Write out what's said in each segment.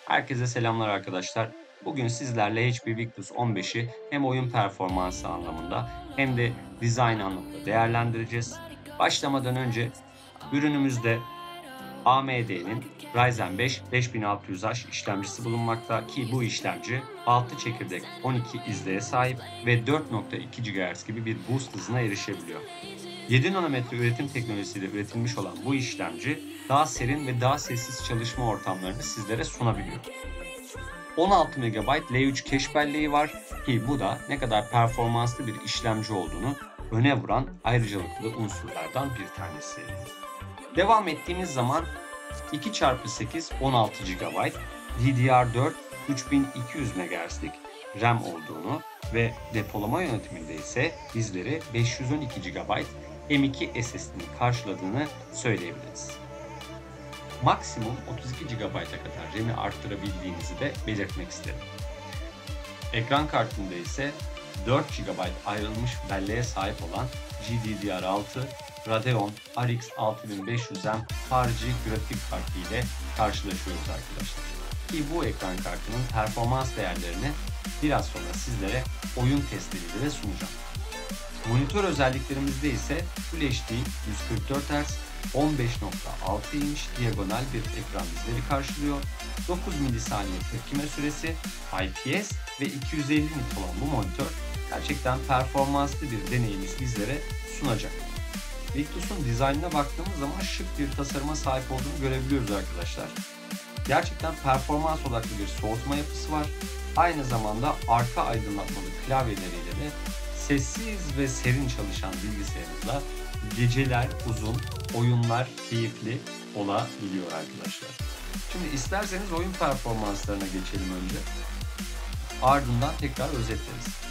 Herkese selamlar arkadaşlar. Bugün sizlerle HP Victus 15'i hem oyun performansı anlamında hem de dizayn anlamında değerlendireceğiz. Başlamadan önce ürünümüzde AMD'nin Ryzen 5 5600H işlemcisi bulunmakta ki bu işlemci 6 çekirdek 12 izleye sahip ve 4.2 GHz gibi bir boost hızına erişebiliyor. 7 nanometre üretim teknolojisiyle üretilmiş olan bu işlemci daha serin ve daha sessiz çalışma ortamlarını sizlere sunabiliyor. 16 MB L3 cache belleği var ki bu da ne kadar performanslı bir işlemci olduğunu öne vuran ayrıcalıklı unsurlardan bir tanesi. Devam ettiğimiz zaman 2x8 16 GB DDR4 3200 MHz'lik RAM olduğunu ve depolama yönetiminde ise bizleri 512 GB M.2 SSD'nin karşıladığını söyleyebiliriz. Maksimum 32 GB'a kadar RAM'i arttırabildiğinizi de belirtmek isterim. Ekran kartında ise 4 GB ayrılmış belleğe sahip olan GDDR6 Radeon RX 6500M harici grafik kartı ile karşılaşıyoruz arkadaşlar. Ki bu ekran kartının performans değerlerini biraz sonra sizlere oyun testleriyle de sunacağım. Monitör özelliklerimizde ise Full HD 144 Hz 15.6 inç diagonal bir ekran bizleri karşılıyor. 9 milisaniye tepkime süresi, IPS ve 250 nit olan bu monitör gerçekten performanslı bir deneyimi bizlere sunacak. Victus'un dizaynına baktığımız zaman şık bir tasarıma sahip olduğunu görebiliyoruz arkadaşlar. Gerçekten performans odaklı bir soğutma yapısı var. Aynı zamanda arka aydınlatmalı klavyeleriyle de sessiz ve serin çalışan bilgisayarınızla geceler uzun, oyunlar keyifli olabiliyor arkadaşlar. Şimdi isterseniz oyun performanslarına geçelim önce. Ardından tekrar özetleriz.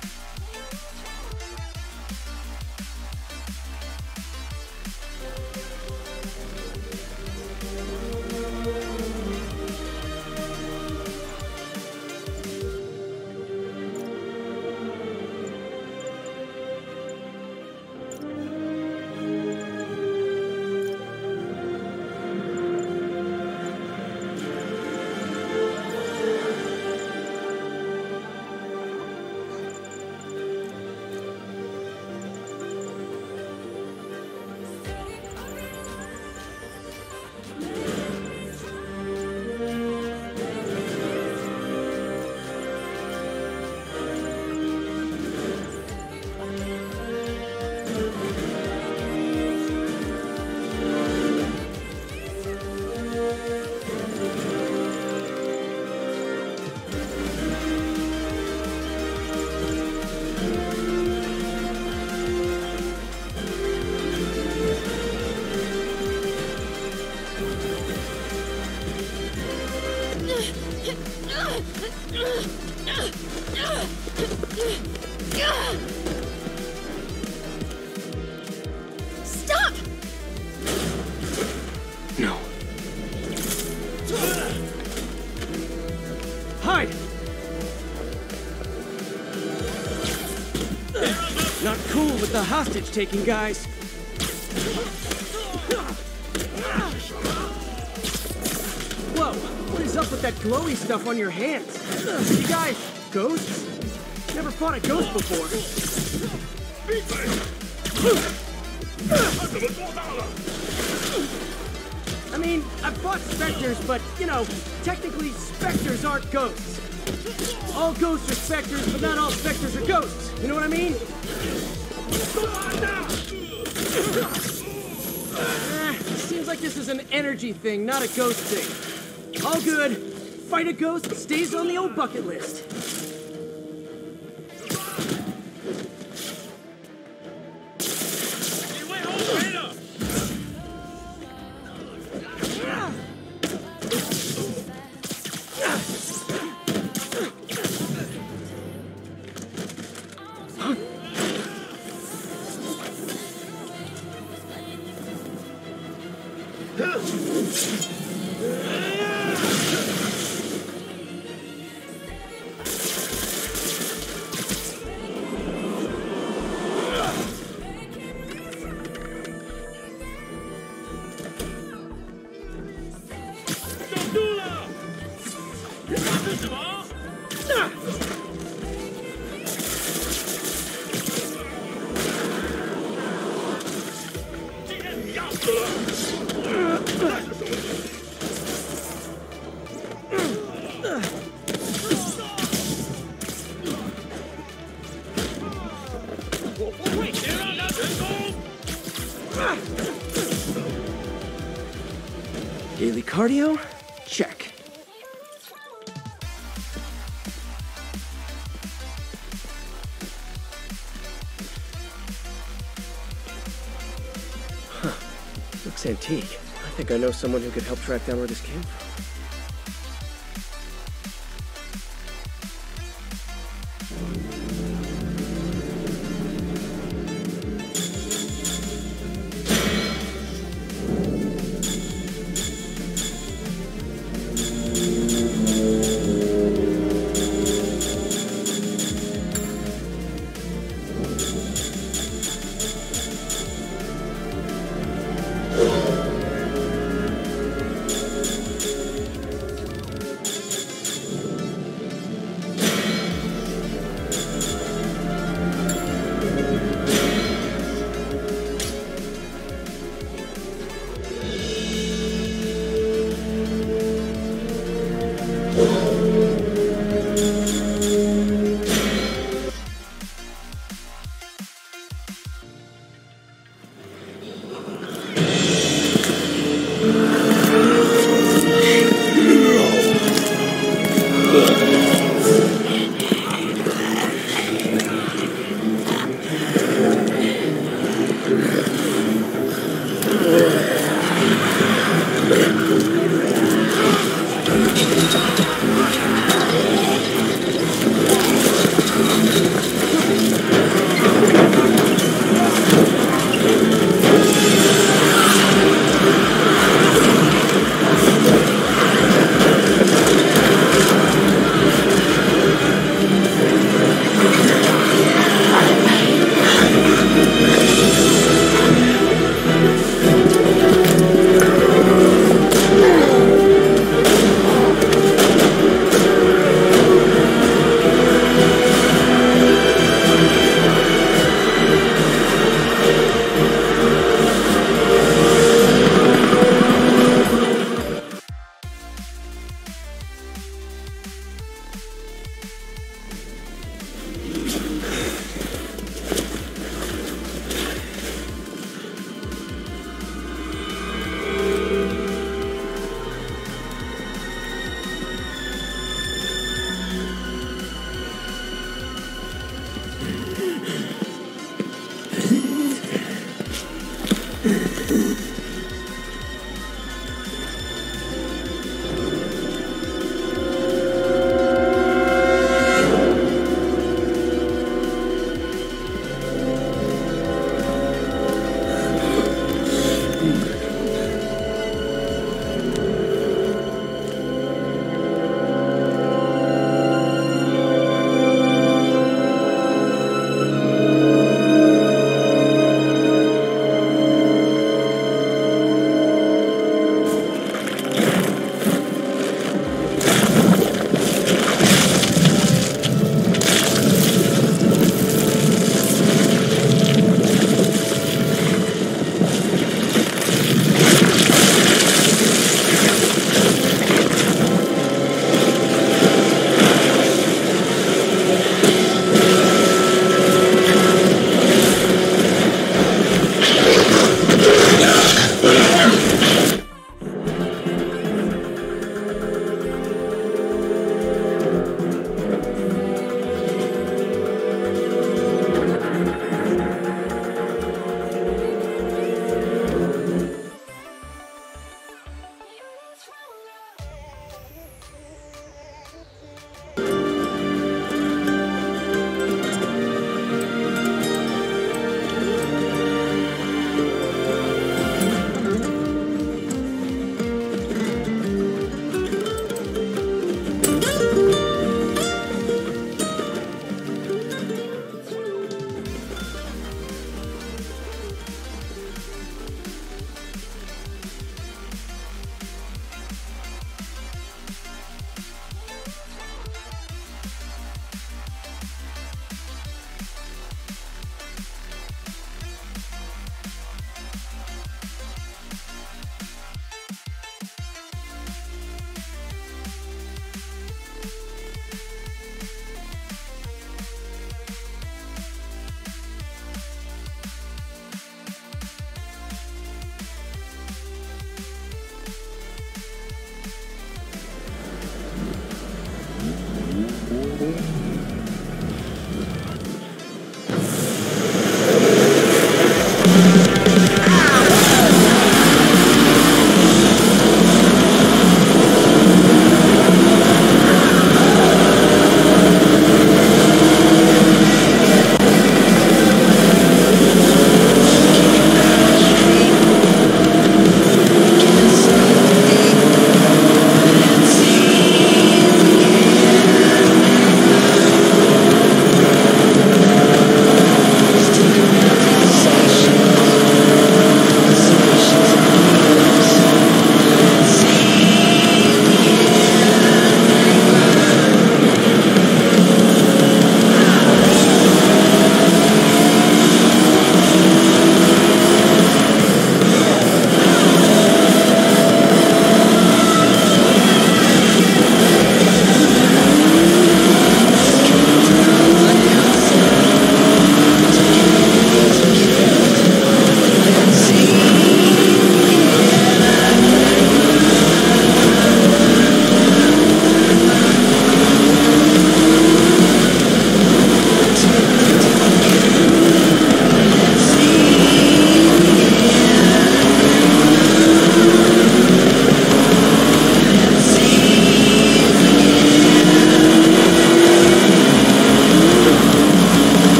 Stop! No. Hide! Not cool with the hostage taking, guys. Whoa, what is up with that glowy stuff on your hands? You guys, ghosts? Never fought a ghost before. I mean, I've fought specters, but, you know, technically specters aren't ghosts. All ghosts are specters, but not all specters are ghosts. You know what I mean? Seems like this is an energy thing, not a ghost thing. All good. Fight a ghost stays on the old bucket list. Daily cardio? Check. Huh. Looks antique. I think I know someone who could help track down where this came from.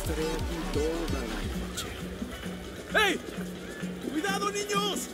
estaré aquí toda la noche. ¡Hey! ¡Cuidado, niños!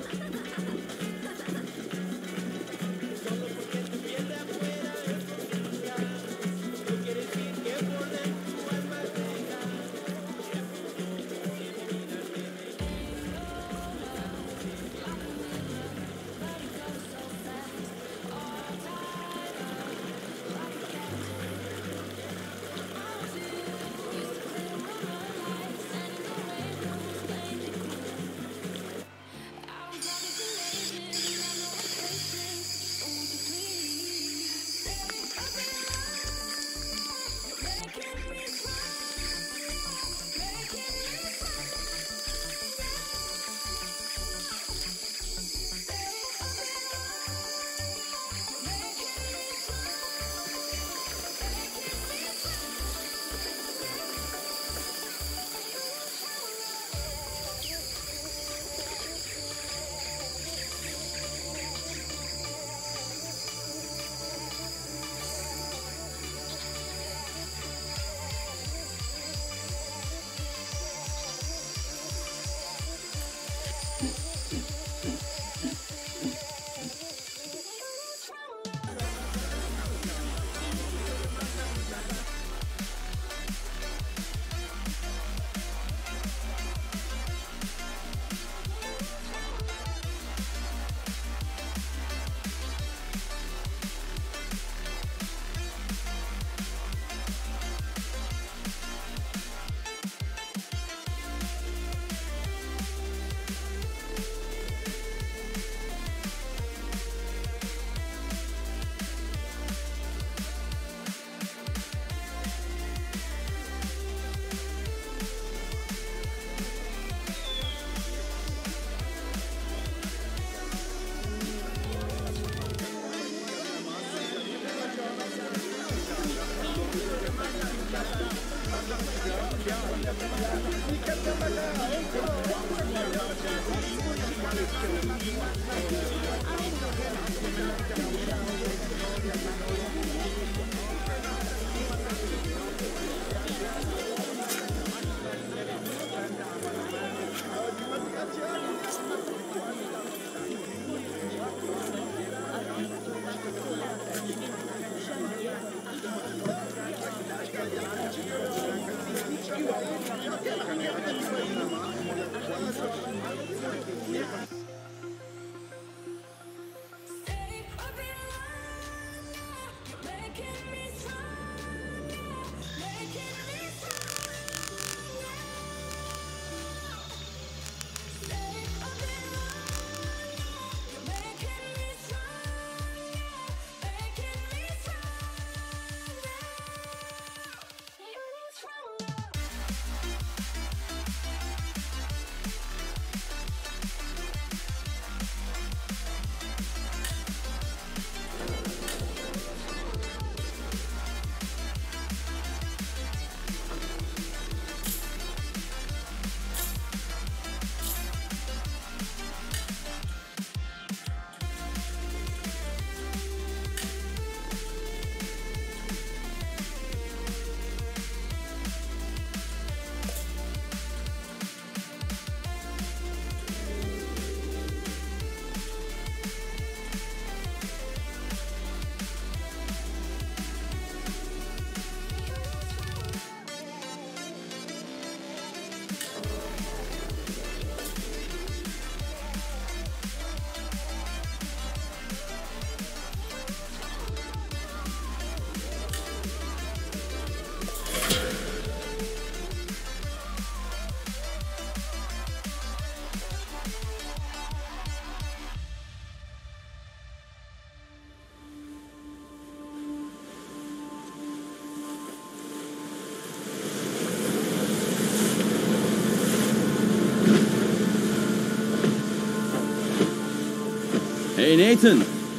Hey Nathan,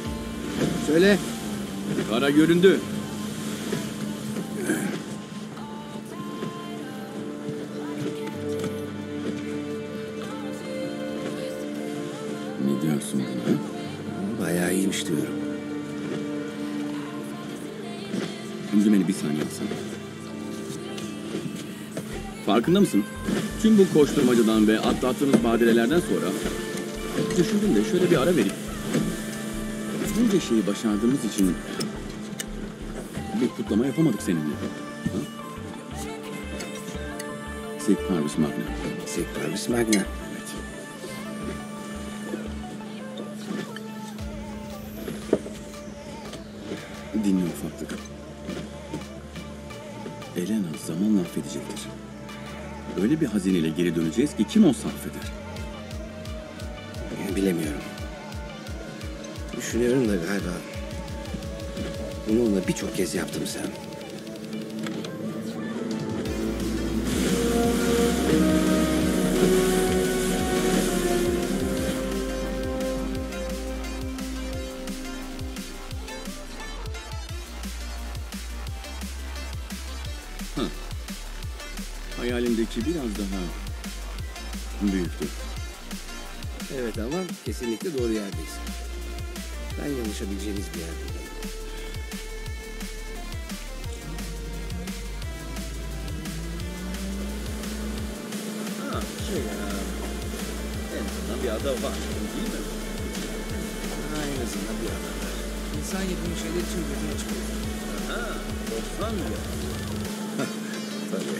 Söyle. kara göründü. Ne diyorsun buna? Bayağı iyiymiş diyorum. Şimdi beni bir saniye alsana. Farkında mısın? Tüm bu koşturmacadan ve atlattığımız badirelerden sonra düşündüm de şöyle bir ara verip bunca şeyi başardığımız için bir kutlama yapamadık seninle. Ha? Sic Parvis Magna. Sic Parvis Magna. Evet. Dinle ufaklık. Elena zamanla affedecektir. Öyle bir hazineyle geri döneceğiz ki kim olsa affeder. Bilemiyorum. Düşünüyorum da galiba bunu onunla birçok kez yaptım sen. Hayalimdeki biraz daha büyüktü. Evet ama kesinlikle doğru yerdeyiz. Ben yanlışabileceğimiz bir yerdeyim. En azından bir ada var, değil mi? En azından bir adam var. İnsan yapımı şeyler için gözüne çıkıyor. Ha, 90 ya. Tabii.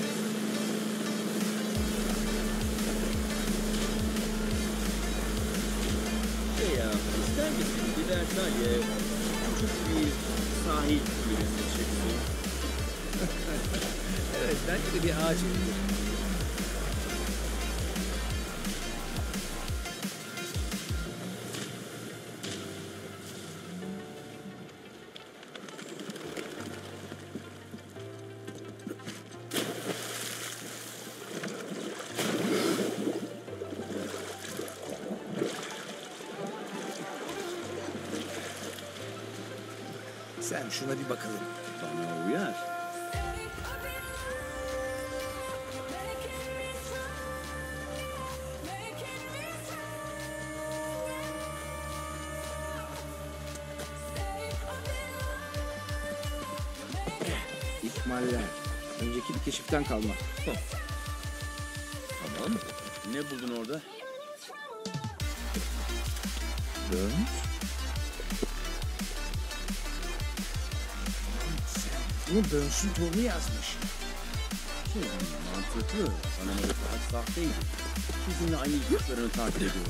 İster misin bir Versailles küçük bir sahil kulübesi çeksin? Evet, belki de bir ağaç evidir. Sen şuna bir bakalım. Bana uyar. İhmaller. Önceki bir keşiften kalma. Tamam. Ne buldun orada? Burns? Bunu Burns'ün torunu yazmış. Mantıklı. Bana daha sahteydi. Sizinle aynı yıkıklarını takip ediyorum.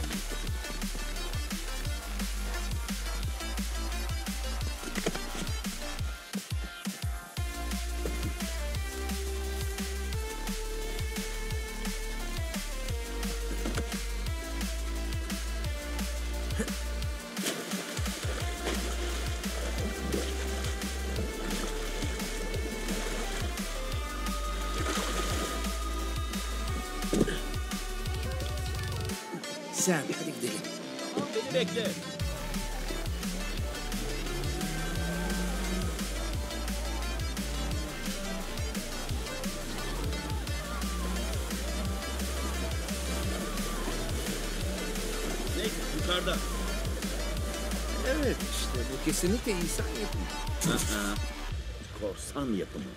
Sen hadi gidelim. Bekle. Ne? Yukarıda. Evet işte bu kesinlikle insan yapımı. Korsan yapımı.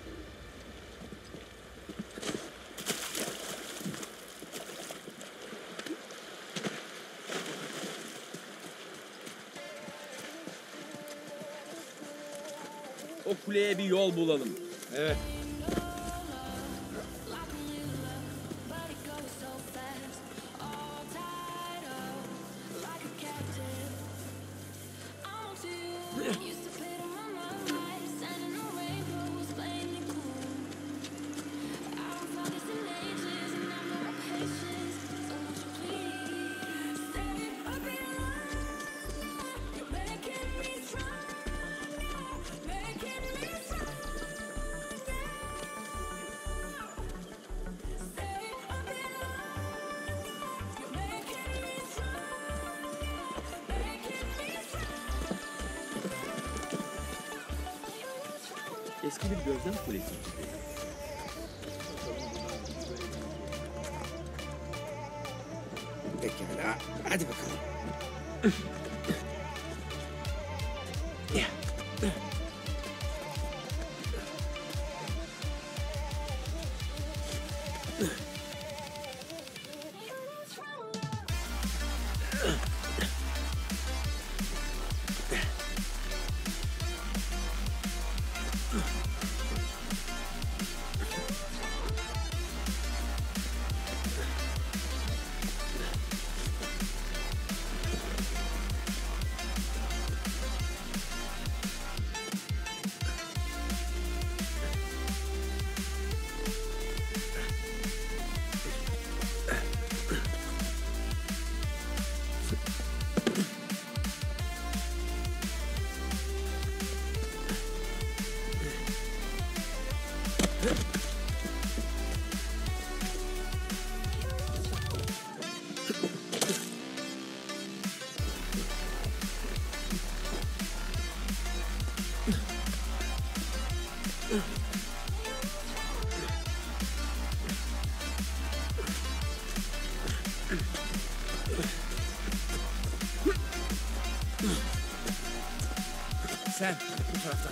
O kuleye bir yol bulalım. Evet. Eski bir gözlem kulesi gibi. Pekala. Hadi bakalım. Sen bu taraftan.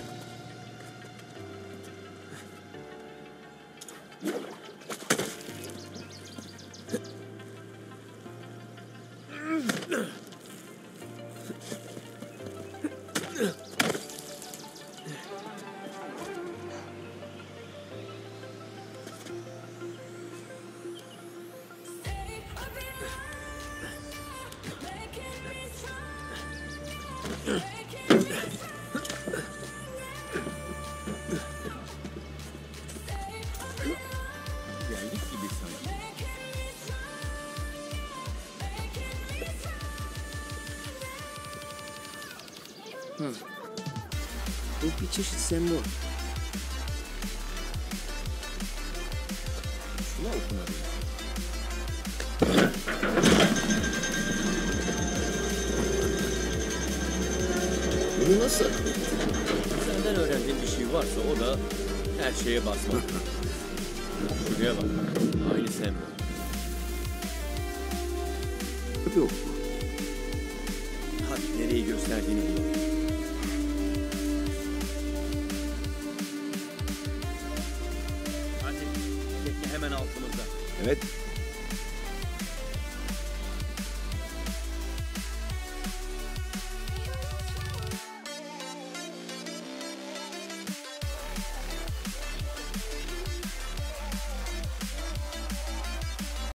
Geldik gibi sanki. Bu bir çeşit sembol. Şuna okunabilir. Bunu nasıl? Senden öğrendiğim bir şey varsa o da her şeye basmak. Şuraya bak. Aynı sembol. Yok. Hadi nereyi gösterdiğini bulalım. Hadi. Tekne hemen altımızda. Evet.